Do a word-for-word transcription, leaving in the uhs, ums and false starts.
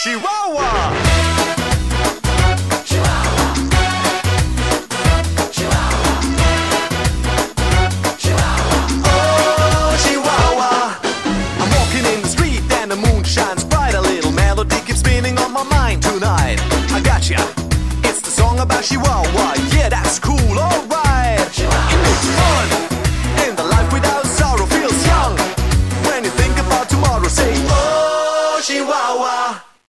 Chihuahua. Oh, Chihuahua. I'm walking in the street and the moon shines bright. A little melody keeps spinning on my mind tonight. I gotcha. It's the song about Chihuahua. Yeah, that's cool. Oh,